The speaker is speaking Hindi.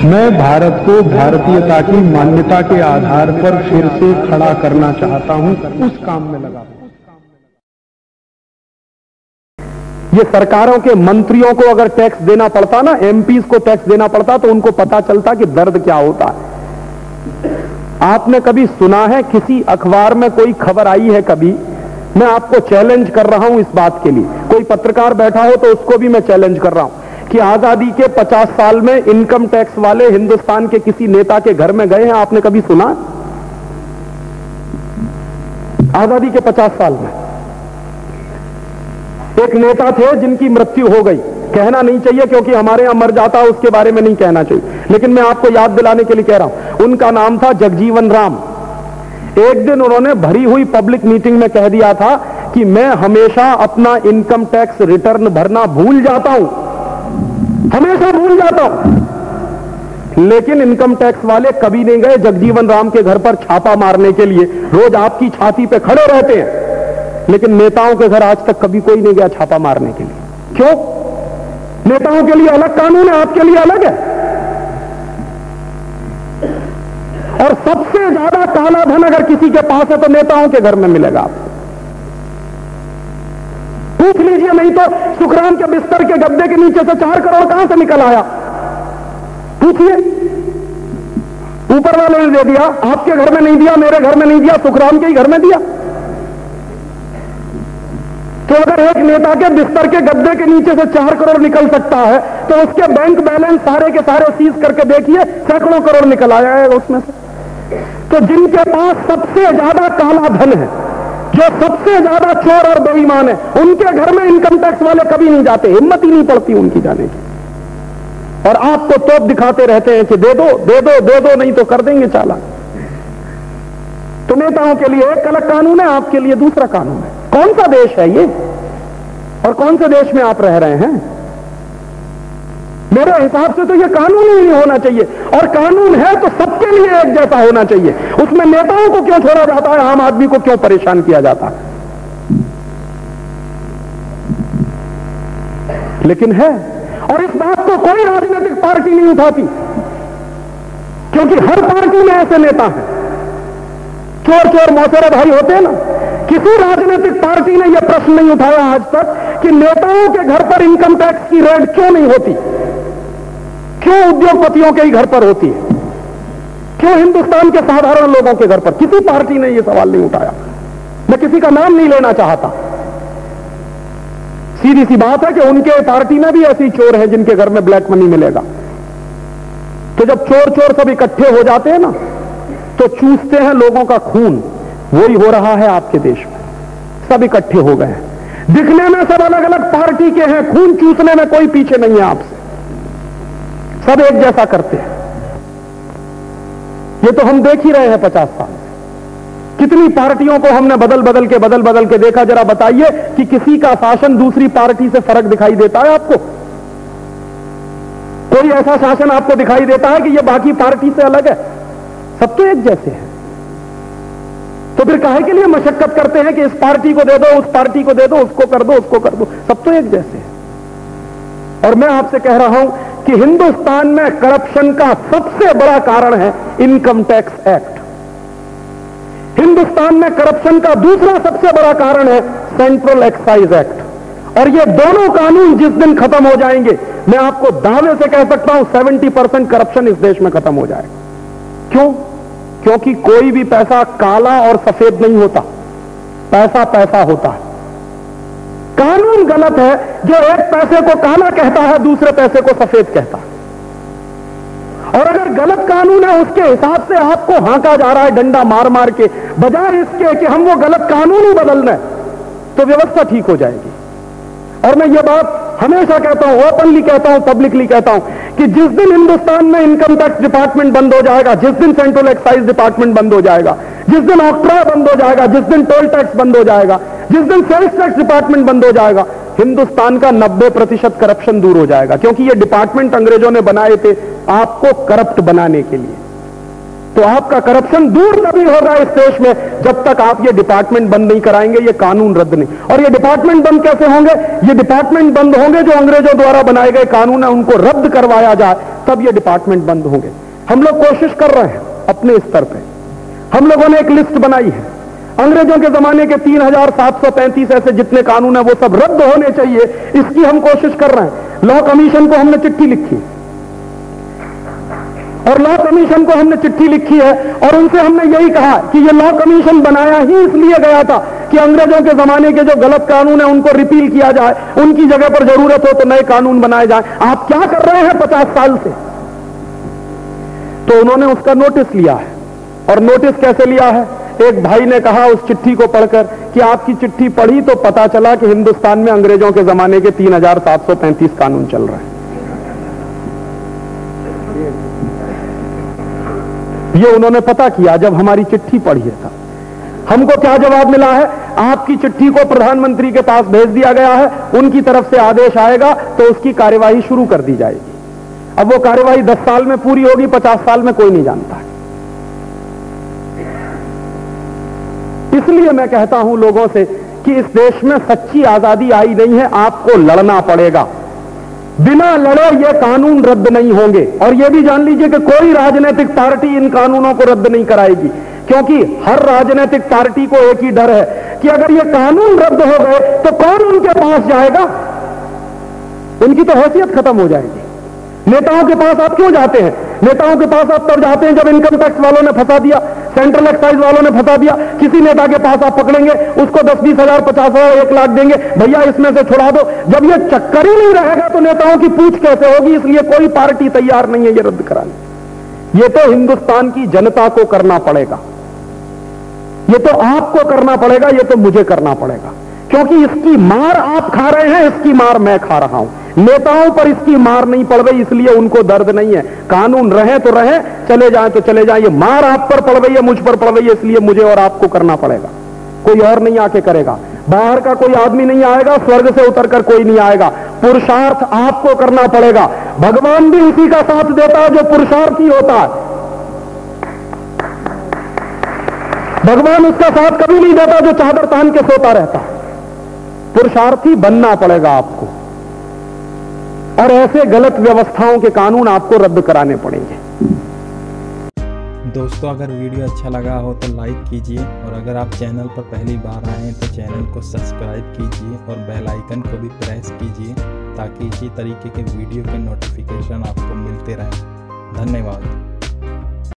मैं भारत को भारतीयता की मान्यता के आधार पर फिर से खड़ा करना चाहता हूं, उस काम में लगा हूं। ये सरकारों के मंत्रियों को अगर टैक्स देना पड़ता ना, एमपीज को टैक्स देना पड़ता, तो उनको पता चलता कि दर्द क्या होता है। आपने कभी सुना है किसी अखबार में कोई खबर आई है कभी? मैं आपको चैलेंज कर रहा हूं इस बात के लिए, कोई पत्रकार बैठा हो तो उसको भी मैं चैलेंज कर रहा हूं कि आजादी के 50 साल में इनकम टैक्स वाले हिंदुस्तान के किसी नेता के घर में गए हैं? आपने कभी सुना? आजादी के 50 साल में एक नेता थे जिनकी मृत्यु हो गई। कहना नहीं चाहिए क्योंकि हमारे यहां मर जाता है उसके बारे में नहीं कहना चाहिए, लेकिन मैं आपको याद दिलाने के लिए कह रहा हूं। उनका नाम था जगजीवन राम। एक दिन उन्होंने भरी हुई पब्लिक मीटिंग में कह दिया था कि मैं हमेशा अपना इनकम टैक्स रिटर्न भरना भूल जाता हूं, हमेशा भूल जाता हूं। लेकिन इनकम टैक्स वाले कभी नहीं गए जगजीवन राम के घर पर छापा मारने के लिए। रोज आपकी छाती पे खड़े रहते हैं, लेकिन नेताओं के घर आज तक कभी कोई नहीं गया छापा मारने के लिए। क्यों? नेताओं के लिए अलग कानून है, आपके लिए अलग है। और सबसे ज्यादा काला धन अगर किसी के पास है तो नेताओं के घर में मिलेगा। आपको पूछ लीजिए, नहीं तो सुखराम के बिस्तर के गद्दे के नीचे से 4 करोड़ कहां से निकल आया? पूछिए। ऊपर वाले ने दे दिया, आपके घर में नहीं दिया, मेरे घर में नहीं दिया, सुखराम के ही घर में दिया। तो अगर एक नेता के बिस्तर के गद्दे के नीचे से 4 करोड़ निकल सकता है, तो उसके बैंक बैलेंस सारे के सारे सीज करके देखिए, सैकड़ों करोड़ निकल आया है उसमें से। तो जिनके पास सबसे ज्यादा काला धन है, जो सबसे ज्यादा चोर और बेईमान है, उनके घर में इनकम टैक्स वाले कभी नहीं जाते, हिम्मत ही नहीं पड़ती उनकी जाने की। और आपको तोप दिखाते रहते हैं कि दे दो दे दो दे दो, नहीं तो कर देंगे चालान। तो नेताओं के लिए एक अलग कानून है, आपके लिए दूसरा कानून है। कौन सा देश है ये, और कौन से देश में आप रह रहे हैं? मेरे हिसाब से तो ये कानून ही नहीं होना चाहिए, और कानून है तो सबके लिए एक जैसा होना चाहिए। उसमें नेताओं को क्यों छोड़ा जाता है, आम आदमी को क्यों परेशान किया जाता है? लेकिन है, और इस बात को कोई राजनीतिक पार्टी नहीं उठाती, क्योंकि हर पार्टी में ऐसे नेता हैं। चोर चोर मौसेरे भाई होते हैं ना। किसी राजनीतिक पार्टी ने यह प्रश्न नहीं उठाया आज तक कि नेताओं के घर पर इनकम टैक्स की रेड क्यों नहीं होती, क्यों उद्योगपतियों के ही घर पर होती है, क्यों हिंदुस्तान के साधारण लोगों के घर पर? किसी पार्टी ने यह सवाल नहीं उठाया। मैं किसी का नाम नहीं लेना चाहता। सीधी सी बात है कि उनके पार्टी में भी ऐसी चोर हैं जिनके घर में ब्लैक मनी मिलेगा। तो जब चोर चोर सब इकट्ठे हो जाते हैं ना, तो चूसते हैं लोगों का खून। वही हो रहा है आपके देश में, सब इकट्ठे हो गए हैं। दिखने में सब अलग अलग पार्टी के हैं, खून चूसने में कोई पीछे नहीं है आपसे, सब एक जैसा करते हैं। ये तो हम देख ही रहे हैं 50 साल। कितनी पार्टियों को हमने बदल बदल के देखा। जरा बताइए कि किसी का शासन दूसरी पार्टी से फर्क दिखाई देता है आपको? कोई ऐसा शासन आपको दिखाई देता है कि यह बाकी पार्टी से अलग है? सब तो एक जैसे हैं। तो फिर काहे के लिए मशक्कत करते हैं कि इस पार्टी को दे दो, उस पार्टी को दे दो, उसको कर दो, उसको कर दो? सब तो एक जैसे हैं। और मैं आपसे कह रहा हूं कि हिंदुस्तान में करप्शन का सबसे बड़ा कारण है इनकम टैक्स एक्ट। हिंदुस्तान में करप्शन का दूसरा सबसे बड़ा कारण है सेंट्रल एक्साइज एक्ट। और ये दोनों कानून जिस दिन खत्म हो जाएंगे, मैं आपको दावे से कह सकता हूं 70% करप्शन इस देश में खत्म हो जाएगा। क्यों? क्योंकि कोई भी पैसा काला और सफेद नहीं होता, पैसा पैसा होता है। कानून गलत है जो एक पैसे को काला कहता है, दूसरे पैसे को सफेद कहता है। और अगर गलत कानून है उसके हिसाब से आपको हांका जा रहा है डंडा मार मार के, बजाय इसके कि हम वो गलत कानून ही बदल लें, तो व्यवस्था ठीक हो जाएगी। और मैं ये बात हमेशा कहता हूं, ओपनली कहता हूं, पब्लिकली कहता हूं कि जिस दिन हिंदुस्तान में इनकम टैक्स डिपार्टमेंट बंद हो जाएगा, जिस दिन सेंट्रल एक्साइज डिपार्टमेंट बंद हो जाएगा, जिस दिन ऑक्ट्रा बंद हो जाएगा, जिस दिन टोल टैक्स बंद हो जाएगा, जिस दिन सेल्स टैक्स डिपार्टमेंट बंद हो जाएगा, हिंदुस्तान का 90% करप्शन दूर हो जाएगा। क्योंकि ये डिपार्टमेंट अंग्रेजों ने बनाए थे आपको करप्ट बनाने के लिए। तो आपका करप्शन दूर तभी होगा इस देश में जब तक आप ये डिपार्टमेंट बंद नहीं कराएंगे, ये कानून रद्द नहीं। और ये डिपार्टमेंट बंद कैसे होंगे? ये डिपार्टमेंट बंद होंगे जो अंग्रेजों द्वारा बनाए गए कानून है उनको रद्द करवाया जाए, तब ये डिपार्टमेंट बंद होंगे। हम लोग कोशिश कर रहे हैं अपने स्तर पे। हम लोगों ने एक लिस्ट बनाई है। अंग्रेजों के जमाने के 3735 ऐसे जितने कानून है वो सब रद्द होने चाहिए, इसकी हम कोशिश कर रहे हैं। लॉ कमीशन को हमने चिट्ठी लिखी और लॉ कमीशन को हमने चिट्ठी लिखी है और उनसे हमने यही कहा कि ये लॉ कमीशन बनाया ही इसलिए गया था कि अंग्रेजों के जमाने के जो गलत कानून है उनको रिपील किया जाए, उनकी जगह पर जरूरत हो तो नए कानून बनाए जाए। आप क्या कर रहे हैं 50 साल से? तो उन्होंने उसका नोटिस लिया है। और नोटिस कैसे लिया है? एक भाई ने कहा उस चिट्ठी को पढ़कर कि आपकी चिट्ठी पढ़ी तो पता चला कि हिंदुस्तान में अंग्रेजों के जमाने के 3735 कानून चल रहे हैं। ये उन्होंने पता किया जब हमारी चिट्ठी पढ़ी था। हमको क्या जवाब मिला है? आपकी चिट्ठी को प्रधानमंत्री के पास भेज दिया गया है, उनकी तरफ से आदेश आएगा तो उसकी कार्यवाही शुरू कर दी जाएगी। अब वो कार्यवाही 10 साल में पूरी होगी, 50 साल में कोई नहीं जानता है। इसलिए मैं कहता हूं लोगों से कि इस देश में सच्ची आजादी आई नहीं है, आपको लड़ना पड़ेगा। बिना लड़े ये कानून रद्द नहीं होंगे। और ये भी जान लीजिए कि कोई राजनीतिक पार्टी इन कानूनों को रद्द नहीं कराएगी, क्योंकि हर राजनीतिक पार्टी को एक ही डर है कि अगर ये कानून रद्द हो गए तो कौन उनके पास जाएगा? उनकी तो हैसियत खत्म हो जाएगी। नेताओं के पास आप क्यों जाते हैं? नेताओं के पास आप तब जाते हैं जब इनकम टैक्स वालों ने फंसा दिया, सेंट्रल एक्साइज वालों ने फंसा दिया। किसी नेता के पास आप पकड़ेंगे, उसको 10-20 हजार, 50 हजार, 1 लाख देंगे, भैया इसमें से छुड़ा दो। जब ये चक्कर ही नहीं रहेगा तो नेताओं की पूछ कैसे होगी? इसलिए कोई पार्टी तैयार नहीं है ये रद्द कराने। ये तो हिंदुस्तान की जनता को करना पड़ेगा, ये तो आपको करना पड़ेगा, ये तो मुझे करना पड़ेगा, क्योंकि इसकी मार आप खा रहे हैं, इसकी मार मैं खा रहा हूं। नेताओं पर इसकी मार नहीं पड़ रही इसलिए उनको दर्द नहीं है। कानून रहे तो रहे, चले जाए तो चले जाए। ये मार आप पर पड़ रही है, मुझ पर पड़ रही है, इसलिए मुझे और आपको करना पड़ेगा। कोई और नहीं आके करेगा, बाहर का कोई आदमी नहीं आएगा, स्वर्ग से उतरकर कोई नहीं आएगा। पुरुषार्थ आपको करना पड़ेगा। भगवान भी उसी का साथ देता है जो पुरुषार्थी होता है। भगवान उसका साथ कभी नहीं देता जो चादर तान के सोता रहता है। पुरुषार्थी बनना पड़ेगा आपको, और ऐसे गलत व्यवस्थाओं के कानून आपको रद्द कराने पड़ेंगे। दोस्तों, अगर वीडियो अच्छा लगा हो तो लाइक कीजिए, और अगर आप चैनल पर पहली बार आए हैं तो चैनल को सब्सक्राइब कीजिए और बेल आइकन को भी प्रेस कीजिए, ताकि इसी तरीके के वीडियो के नोटिफिकेशन आपको मिलते रहें। धन्यवाद।